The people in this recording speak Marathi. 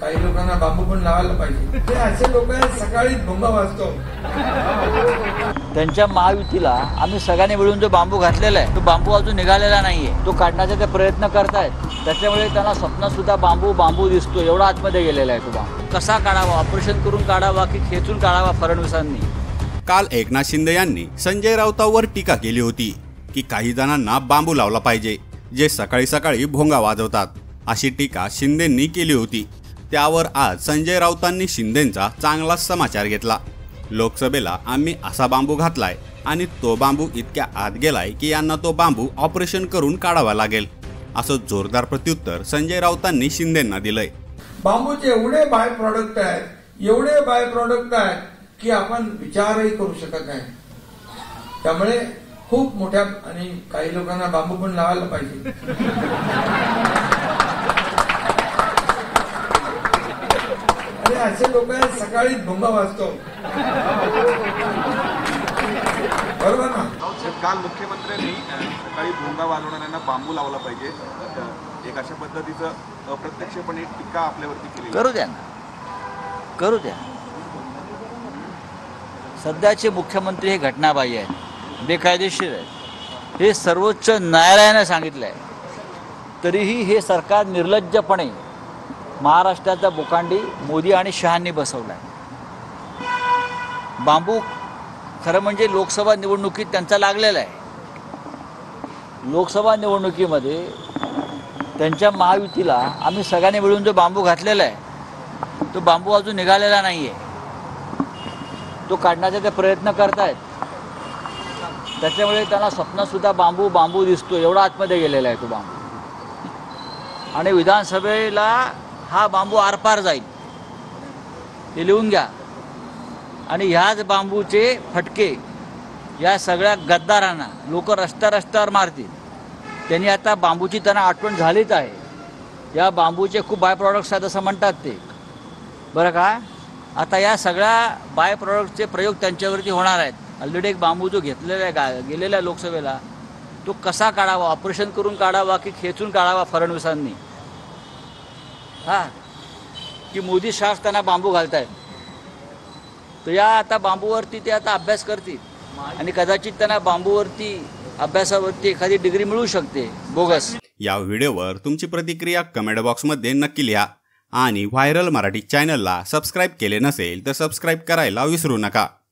काही लोकांना बांबू पण लावायला पाहिजे। ते असे लोक सकाळी भोंगा वाजतो। त्यांच्या महायुतीला आम्ही सगळ्यांनी मिळून जो बांबू घातलेला आहे तो बांबू अजून निघालेला नाहीये, तो काढण्याचा ते प्रयत्न करतायत। त्याच्यामुळे त्यांना स्वप्नात सुद्धा बांबू दिसतो, एवढा आतमध्ये गेलेला आहे तो बांबू। कसा काढावा, ऑपरेशन करून काढावा की खेचून काढावा फडणवीसांनी। काल एकनाथ शिंदे यांनी संजय राऊतांवर टीका केली होती की काही जणांना बांबू लावला पाहिजे जे सकाळी सकाळी भोंगा वाजवतात, अशी टीका शिंदेंनी केली होती। त्यावर आज संजय राऊतांनी शिंदेंचा चांगलाच समाचार घेतला। लोकसभेला आम्ही असा बांबू घातलाय आणि तो बांबू इतक्या आत गेलाय की यांना तो बांबू ऑपरेशन करून काढावा लागेल, असं जोरदार प्रत्युत्तर संजय राऊतांनी शिंदेंना दिलंय। बांबूचे एवढे बाय प्रॉडक्ट आहेत की आपण विचारही करू शकत नाही। त्यामुळे खूप मोठ्या आणि काही लोकांना बांबू पण लावायला पाहिजे। अरे असे लोक सकाळी भोंगा वाजतो, बरोबर ना? काल मुख्यमंत्र्यांनी सकाळी भोंगा वाजवणाऱ्यांना बांबू लावला पाहिजे, एक अशा पद्धतीचं अप्रत्यक्षपणे टीका आपल्यावरती केली। करू द्या ना, करू द्या। सध्याचे मुख्यमंत्री हे घटनाबाह्य आहेत, बेकायदेशीर आहेत, हे सर्वोच्च न्यायालयाने सांगितलं आहे। तरीही हे सरकार निर्लज्जपणे महाराष्ट्राचा बोकांडी मोदी आणि शहांनी बसवला आहे। बांबू खरं म्हणजे लोकसभा निवडणुकीत त्यांचा लागलेला आहे। लोकसभा निवडणुकीमध्ये त्यांच्या महायुतीला आम्ही सगळ्यांनी मिळून जो बांबू घातलेला आहे तो बांबू अजून निघालेला नाही आहे, तो काढण्याचा ते प्रयत्न करतायत। त्याच्यामुळे त्यांना स्वप्नात सुद्धा बांबू दिसतो, एवढा आतमध्ये गेलेला आहे तो बांबू। आणि विधानसभेला हा बांबू आरपार जाईल, हे लिहून घ्या। आणि ह्याच बांबूचे फटके या सगळ्या गद्दारांना लोक रस्त्यावर मारतील। त्यांनी आता बांबूची त्यांना आठवण झालीच आहे। या बांबूचे खूप बाय प्रॉडक्ट्स आहेत असं म्हणतात ते, बरं का? आता या सगळ्या बाय प्रॉडक्टचे प्रयोग त्यांच्यावरती होणार आहेत। ऑलरेडी एक बांबू जो घेतलेला आहे गेलेल्या लोकसभेला, तो कसा काढावा, ऑपरेशन करून काढावा की खेचून काढावा फडणवीसांनी, की मोदी शाह त्यांना बांबू घालतायत। तर या आता बांबूवरती ते आता अभ्यास करतील आणि कदाचित त्यांना बांबूवरती अभ्यासावरती एखादी डिग्री मिळू शकते बोगस। या व्हिडिओवर तुमची प्रतिक्रिया कमेंट बॉक्समध्ये नक्की लिहा आणि व्हायरल मराठी चॅनलला सबस्क्राईब केले नसेल तर सबस्क्राईब करायला विसरू नका।